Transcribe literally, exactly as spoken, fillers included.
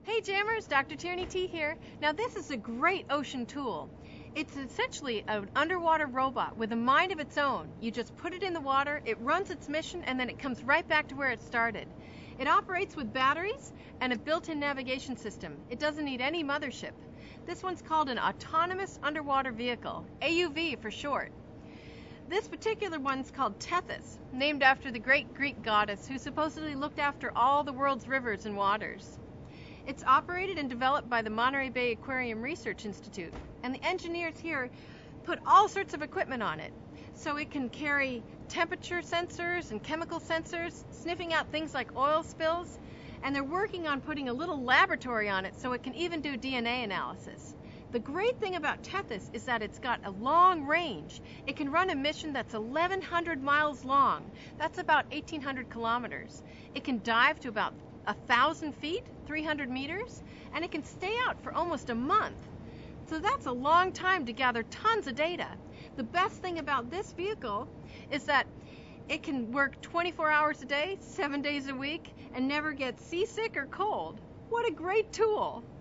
Hey Jammers, Doctor Tierney T here. Now this is a great ocean tool. It's essentially an underwater robot with a mind of its own. You just put it in the water, it runs its mission, and then it comes right back to where it started. It operates with batteries and a built-in navigation system. It doesn't need any mothership. This one's called an Autonomous Underwater Vehicle, A U V for short. This particular one's called Tethys, named after the great Greek goddess who supposedly looked after all the world's rivers and waters. It's operated and developed by the Monterey Bay Aquarium Research Institute, and the engineers here put all sorts of equipment on it. So it can carry temperature sensors and chemical sensors, sniffing out things like oil spills, and they're working on putting a little laboratory on it so it can even do D N A analysis. The great thing about Tethys is that it's got a long range. It can run a mission that's eleven hundred miles long. That's about eighteen hundred kilometers. It can dive to about a thousand feet, three hundred meters, and it can stay out for almost a month. So that's a long time to gather tons of data. The best thing about this vehicle is that it can work twenty-four hours a day, seven days a week, and never get seasick or cold. What a great tool!